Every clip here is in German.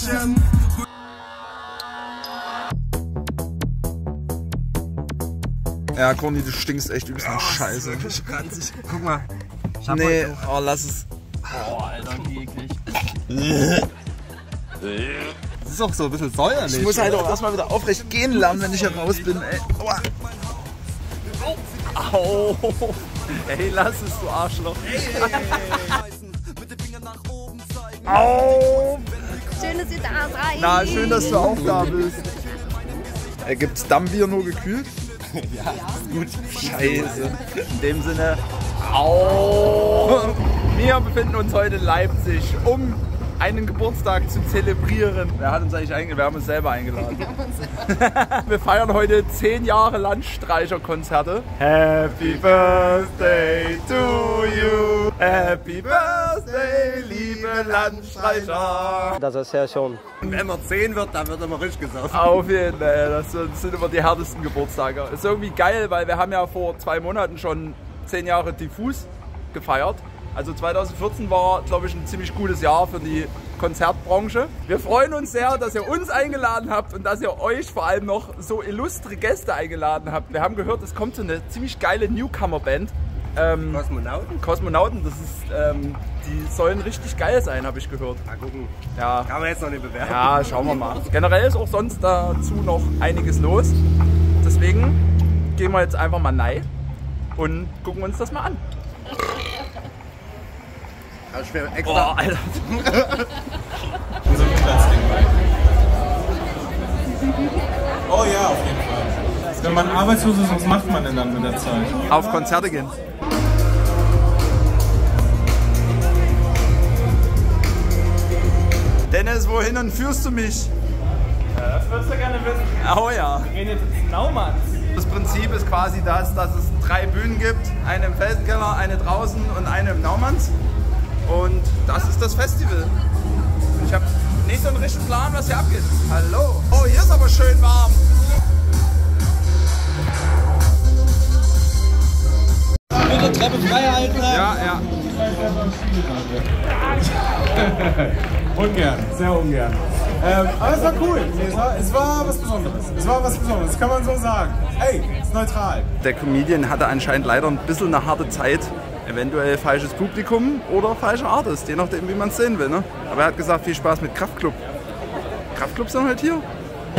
Mädchen. Ja, Conny, du stinkst echt übelst nach Scheiße. Ranzig. Guck mal. Nee, oh, lass es. Oh, Alter, wie eklig. Das ist auch so ein bisschen säuerlich. Ich muss halt auch erstmal wieder aufrecht gehen lernen, wenn ich hier raus bin, ey. Aua. Au. Ey, lass es, du Arschloch. Au. Schön, dass ihr da seid. Na, schön, dass du auch da bist. Gibt's Dammbier nur gekühlt? Ja, gut. Scheiße. In dem Sinne, au. Wir befinden uns heute in Leipzig, um einen Geburtstag zu zelebrieren. Wer hat uns eigentlich eingeladen? Wir haben uns selber eingeladen. Wir feiern heute 10 Jahre Landstreicherkonzerte. Happy Birthday to you. Happy Birthday, liebe Landstreicher. Das ist ja schon. Und wenn man 10 wird, dann wird immer richtig gesoffen. Auf jeden Fall. Das sind immer die härtesten Geburtstage. Ist irgendwie geil, weil wir haben ja vor 2 Monaten schon 10 Jahre Diffus gefeiert. Also 2014 war, glaube ich, ein ziemlich gutes Jahr für die Konzertbranche. Wir freuen uns sehr, dass ihr uns eingeladen habt und dass ihr euch vor allem noch so illustre Gäste eingeladen habt. Wir haben gehört, es kommt so eine ziemlich geile Newcomer-Band. Kosmonauten? Kosmonauten, das ist, die sollen richtig geil sein, habe ich gehört. Mal gucken. Ja. Kann man jetzt noch nicht bewerben. Ja, schauen wir mal. Generell ist auch sonst dazu noch einiges los. Deswegen gehen wir jetzt einfach mal rein und gucken uns das mal an. Ich will extra. Oh, Alter. Oh ja, auf jeden Fall. Wenn man arbeitslos ist, was macht man denn dann mit der Zeit? Auf Konzerte gehen. Dennis, wohin führst du mich? Ja, das würdest du gerne wissen. Oh ja. Wir gehen jetzt ins Naumanns. Das Prinzip ist quasi das, dass es 3 Bühnen gibt. Eine im Felsenkeller, eine draußen und eine im Naumanns. Und das ist das Festival. Ich habe nicht so einen richtigen Plan, was hier abgeht. Hallo. Oh, hier ist aber schön warm. Bitte Treppe frei halten. Ja, ja. Ungern, sehr ungern. Aber es war cool. Es war was Besonderes. Es war was Besonderes, kann man so sagen. Ey, ist neutral. Der Comedian hatte anscheinend leider ein bisschen eine harte Zeit. Eventuell falsches Publikum oder falscher Artist, je nachdem, wie man es sehen will. Ne? Aber er hat gesagt, viel Spaß mit Kraftklub. Kraftklub sind halt hier.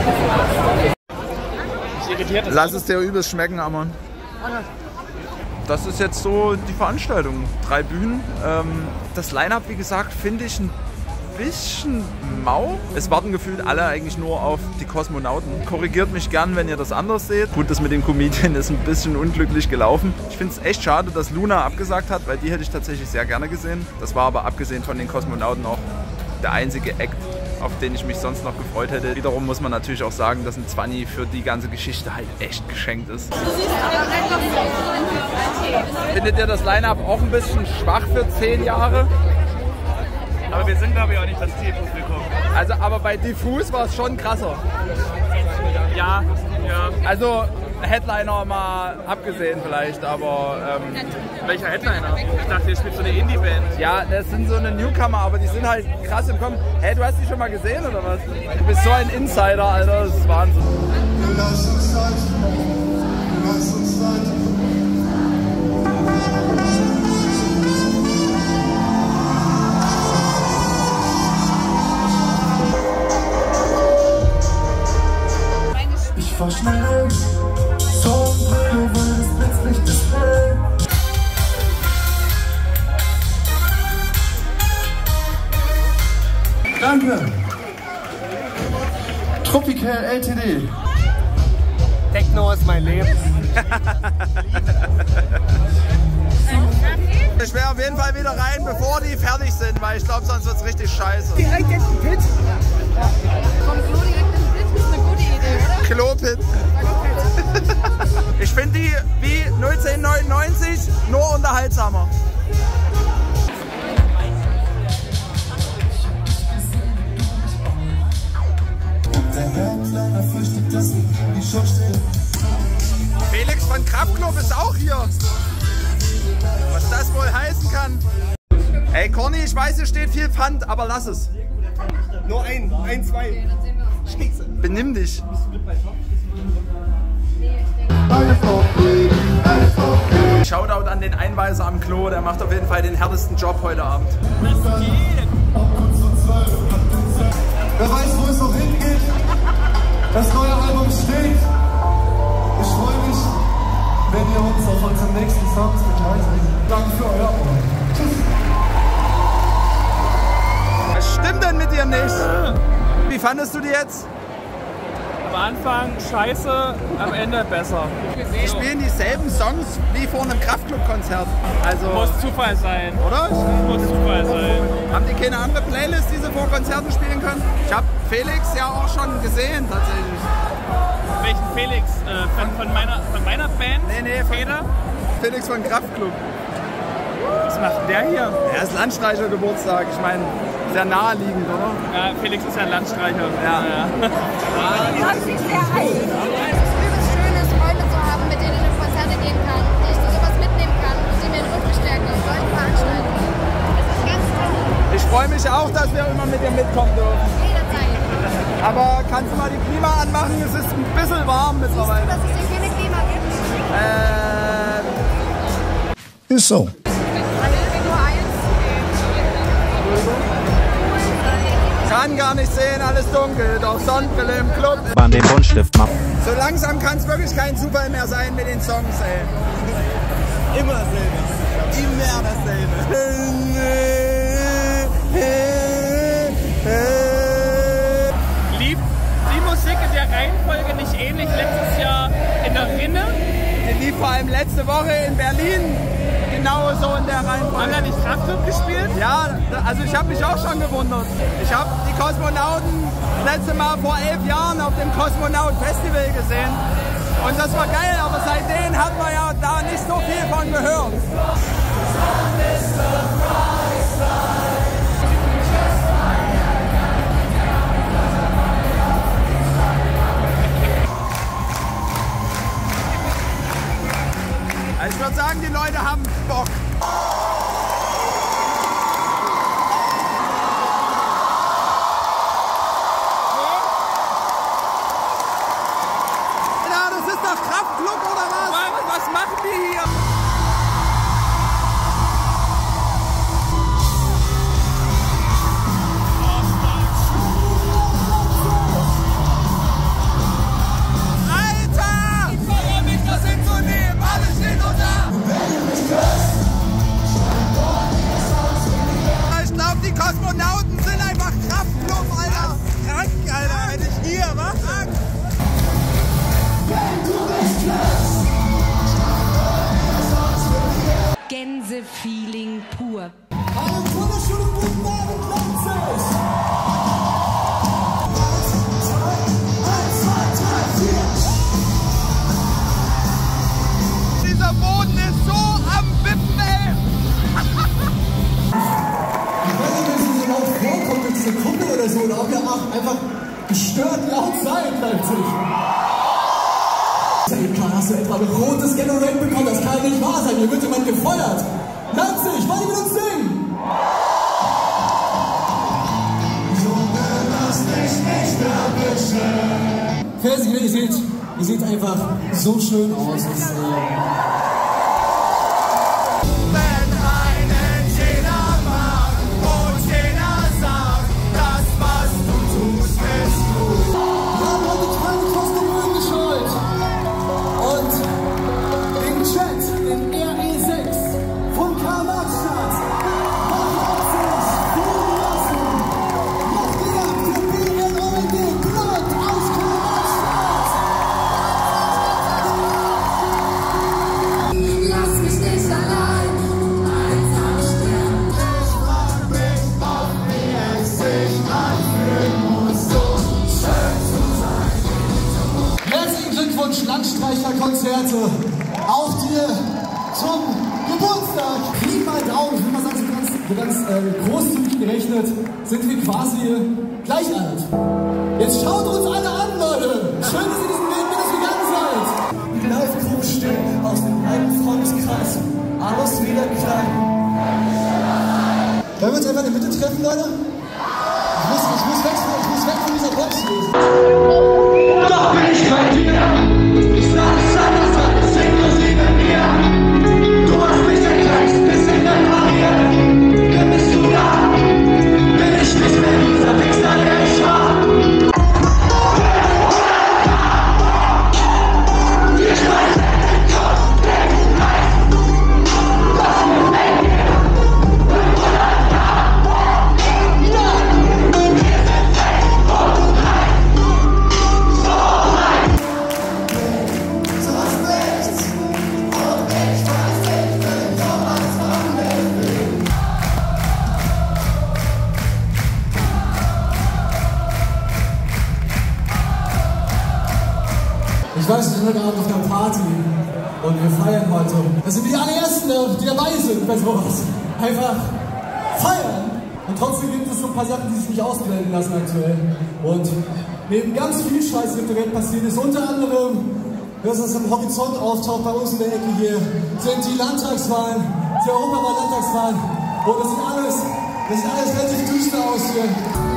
Lass es dir übelst schmecken, Amon. Das ist jetzt so die Veranstaltung. 3 Bühnen. Das Line-Up, wie gesagt, finde ich ein bisschen mau. Es warten gefühlt alle eigentlich nur auf die Kosmonauten. Korrigiert mich gern, wenn ihr das anders seht. Gut, das mit dem Comedian ist ein bisschen unglücklich gelaufen. Ich finde es echt schade, dass Luna abgesagt hat, weil die hätte ich tatsächlich sehr gerne gesehen. Das war aber abgesehen von den Kosmonauten auch der einzige Act, auf den ich mich sonst noch gefreut hätte. Wiederum muss man natürlich auch sagen, dass ein 20 für die ganze Geschichte halt echt geschenkt ist. Findet ihr das Line-Up auch ein bisschen schwach für 10 Jahre? Aber wir sind, glaube ich, auch nicht das Zielpublikum. Also, aber bei Diffus war es schon krasser. Ja, ja. Also, Headliner mal abgesehen vielleicht, aber... Welcher Headliner? Ich dachte, ihr spielt so eine Indie-Band. Ja, das sind so eine Newcomer, aber die sind halt krass im Kommen. Hey, du hast die schon mal gesehen oder was? Du bist so ein Insider, Alter, das ist Wahnsinn. Lass uns tanzen, lass uns tanzen. Ich fahr schnell, so ein wildes Blitzlicht ist hell. Danke. Tropical LTD. Techno ist mein Leben. Ich wäre auf jeden Fall wieder rein, bevor die fertig sind, weil ich glaube, sonst wird es richtig scheiße. Direkt in den Pit. Vom Klo direkt in den Pit ist eine gute Idee, oder? Klopit. Ich finde die wie 1999 nur unterhaltsamer. Felix von Kraftklub ist auch hier. Was das wohl heißen kann. Ey Conny, ich weiß, hier steht viel Pfand, aber lass es. Nur ein, zwei. Okay, dann sehen wir uns. Scheiße. Benimm dich. Nee, ich denke. Alles okay, alles okay. Shoutout an den Einweiser am Klo, der macht auf jeden Fall den härtesten Job heute Abend. Wer weiß, wo es noch hingeht. Das neue Album steht. Ich freue mich, wenn ihr uns auf unseren nächsten Songs begleitet. Danke für euer Ohr. Tschüss. Was stimmt denn mit dir nicht? Wie fandest du die jetzt? Am Anfang scheiße, am Ende besser. Die spielen dieselben Songs wie vor einem Kraftclub-Konzert. Also, Muss Zufall sein. oder? Muss Zufall sein. Haben die keine andere Playlist, die sie vor Konzerten spielen können? Ich habe Felix ja auch schon gesehen, tatsächlich. Welchen Felix? Von meiner Band? Nee, Feder? Felix von Kraftclub. Was macht der hier? Er ist Landstreicher-Geburtstag. Ich meine, sehr naheliegend, oder? Ja, Felix ist ja ein Landstreicher. Ja. Das ist sehr heiß. Es ist übelst schön, ist, Freunde zu haben, mit denen ich auf Konzerte gehen kann, die ich zu sowas mitnehmen kann und die mir den Rücken stärken auf solchen Veranstaltungen. Das ist ganz toll. Ich freue mich auch, dass wir immer mit dir mitkommen dürfen. Jederzeit. Aber kannst du mal die Klima anmachen? Es ist ein bisschen warm mittlerweile. Dass es hier keine Klima gibt. Ist so. Nur eins. Kann gar nicht sehen, alles dunkel, doch Sonnenbrille im Club. An den Buntstift machen. So langsam kann es wirklich kein Zufall mehr sein mit den Songs, ey. Immer dasselbe. Immer dasselbe. Lief die Musik in der Reihenfolge nicht ähnlich letztes Jahr in der Rinne? Die lief vor allem letzte Woche in Berlin, genau so in der Haben da Reihenfolge. nicht Kraftclub gespielt? Ja, also ich habe mich auch schon gewundert. Ich habe die Kosmonauten das letzte Mal vor 11 Jahren auf dem Kosmonaut-Festival gesehen. Und das war geil, aber seitdem hat man ja da nicht so viel von gehört. Ich würde sagen, die Leute haben Bock. Ja, das ist doch Kraftclub oder was? Was machen die hier? Alter! Ich freue mich, das hinzunehmen. Alles steht unter. Ich glaube, die Kosmonauten sind einfach Kraftclub, Alter. Krank, Alter. Hätte ich hier, was? Krank. Gänsefeeling pur. Einen wunderschönen guten Abend, Leipzig! 1, 2, 3, 4. Dieser Boden ist so am Wippen, ey. Ich weiß nicht, wenn es so laut vorkommt, in Sekunde oder so, oder ob ihr auch einfach gestört laut seid, Leipzig. Klar, hast du etwa ein rotes Gatorade bekommen? Das kann nicht wahr sein. Hier wird jemand gefeuert. Leipzig, wollt ihr mit uns singen? Junge, lass dich nicht erwischen. Fernsehen, ihr seht einfach so schön aus. Wenn einen jeder mag und jeder sagt, das, was du tust, ist gut. Wir haben heute keine Kostüme geschaut. Und den Chat, den RE6 von Karl-Marx-Stadt, nach Leipzig, führen lassen. Macht ihr ab, der BNOMD, Blut aus Karl-Marx-Stadt. Lass mich nicht allein. Einsam sterben. Ich frag mich, ob wie es sich anfühlen muss, so schön zu sein. Herzlichen Glückwunsch, Landstreicher-Konzerte. Auch dir zum Geburtstag. Pi mal Daumen, ich will mal sagen, so ganz großzügig gerechnet, sind wir quasi gleich alt. Jetzt schaut uns alle an, Leute. Schön, dass ihr diesen Weg mit uns gegangen seid. Die Live-Crew steht aus dem alten Freundeskreis. Alles wieder klein. Wollen wir uns einfach in der Mitte treffen, Leute? Ich muss Ich weiß, wir sind heute Abend auf einer Party und wir feiern heute. Das sind die allerersten, die dabei sind bei sowas. Einfach feiern. Und trotzdem gibt es so ein paar Sachen, die sich nicht ausblenden lassen aktuell. Und neben ganz viel Scheiß, der auf der Welt passiert ist, unter anderem, dass es am Horizont auftaucht bei uns in der Ecke hier, sind die Landtagswahlen, die Europawahl-Landtagswahlen. Und das sieht alles relativ düster aus hier.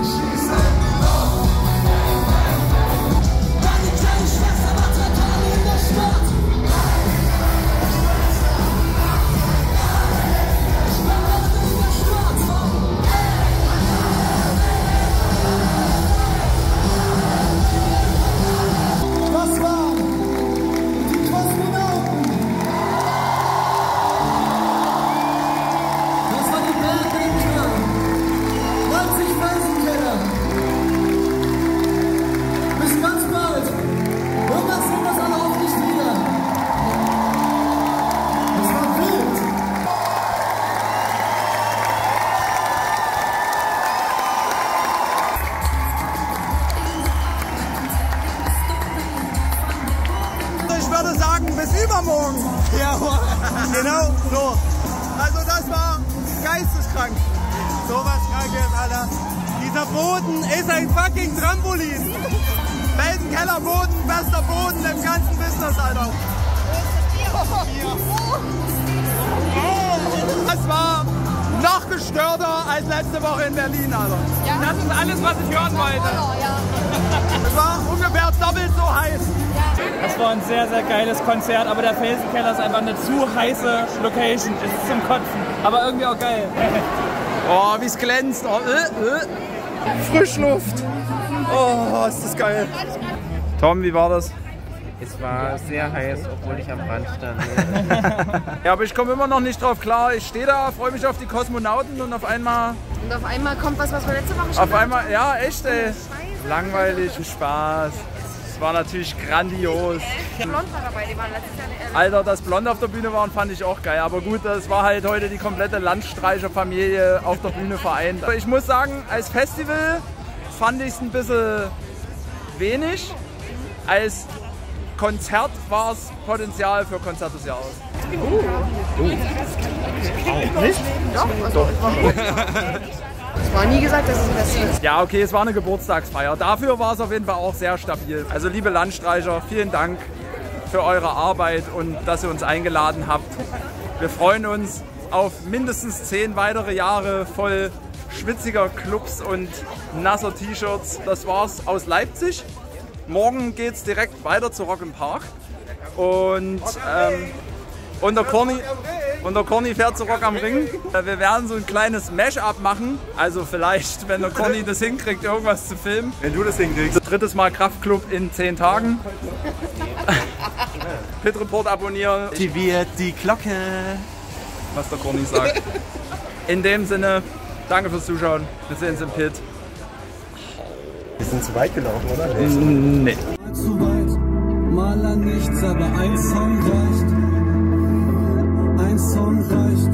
Bis übermorgen. Ja, genau so. Also das war geisteskrank. Sowas Krankes, Alter. Dieser Boden ist ein fucking Trampolin. Weltenkellerboden, bester Boden im ganzen Business, Alter. Das war noch gestörter als letzte Woche in Berlin, Alter. Ja. Das ist alles, was ich hören wollte. Es war ungefähr doppelt so heiß. Das war ein sehr, sehr geiles Konzert, aber der Felsenkeller ist einfach eine zu heiße Location. Es ist zum Kotzen, aber irgendwie auch geil. Oh, wie es glänzt. Oh, Frischluft. Oh, ist das geil. Tom, wie war das? Es war sehr heiß, obwohl ich am Rand stand. Ja, aber ich komme immer noch nicht drauf klar. Ich stehe da, freue mich auf die Kosmonauten und auf einmal... Und auf einmal kommt was wir letzte Woche schon Auf einmal, ja, echt, ey. Langweilig, Spaß. Es war natürlich grandios. Blond war dabei, die waren letztes Jahr... Alter, dass Blond auf der Bühne waren, fand ich auch geil. Aber gut, das war halt heute die komplette Landstreicherfamilie auf der Bühne vereint. Aber ich muss sagen, als Festival fand ich es ein bisschen wenig. Als Konzert war es Potenzial für Konzert des Jahres. Nicht? Doch. Es war nie gesagt, dass es ein Festival ist. Ja, okay, es war eine Geburtstagsfeier. Dafür war es auf jeden Fall auch sehr stabil. Also liebe Landstreicher, vielen Dank für eure Arbeit und dass ihr uns eingeladen habt. Wir freuen uns auf mindestens 10 weitere Jahre voll schwitziger Clubs und nasser T-Shirts. Das war's aus Leipzig. Morgen geht's direkt weiter zu Rock im Park. Und der Corny fährt zu Rock am Ring. Wir werden so ein kleines Mash-up machen. Also vielleicht, wenn der Corny das hinkriegt, irgendwas zu filmen. Wenn du das hinkriegst. Drittes Mal Kraftclub in 10 Tagen. Pit Report abonnieren. Aktiviert die Glocke. Was der Corny sagt. In dem Sinne, danke fürs Zuschauen. Wir sehen uns im Pit. Wir sind zu weit gelaufen, oder? Nee. Zu weit, mal an nichts, aber ein Song reicht. Ein Song reicht.